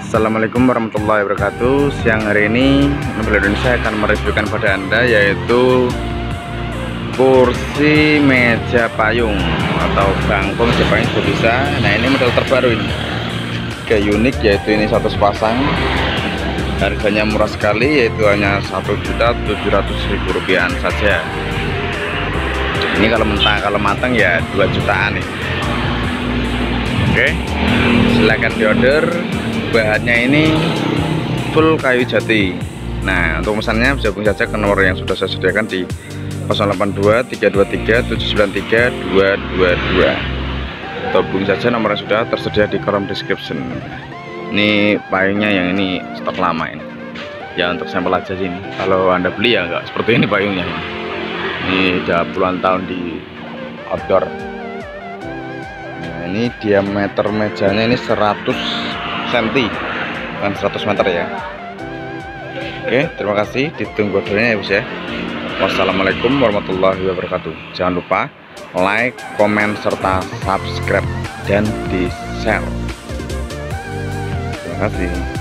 Assalamualaikum warahmatullahi wabarakatuh. Siang hari ini Mebel Indonesia akan mereviewkan pada Anda yaitu kursi meja payung atau bangku meja payung sudah bisa. Nah, ini model terbaru ini, kayak unik, yaitu ini satu sepasang. Harganya murah sekali, yaitu hanya Rp1.700.000 saja. Ini kalau mentah, kalau matang ya 2 jutaan nih. Oke, silahkan diorder. Bahannya ini full kayu jati. Nah, untuk pesannya bisa hubungi saja ke nomor yang sudah saya sediakan di 082 323 793 222, atau hubungi saja nomor yang sudah tersedia di kolom description. Ini payungnya yang ini stok lama ini ya, untuk sampel aja sini. Kalau Anda beli ya enggak seperti ini payungnya. Ini udah puluhan tahun di outdoor. Nah, ini diameter mejanya ini 100 cm, bukan 100 meter ya. Oke, terima kasih, ditunggu ordernya ya, Bos ya. Wassalamualaikum warahmatullahi wabarakatuh. Jangan lupa like, komen, serta subscribe dan di share. Terima kasih.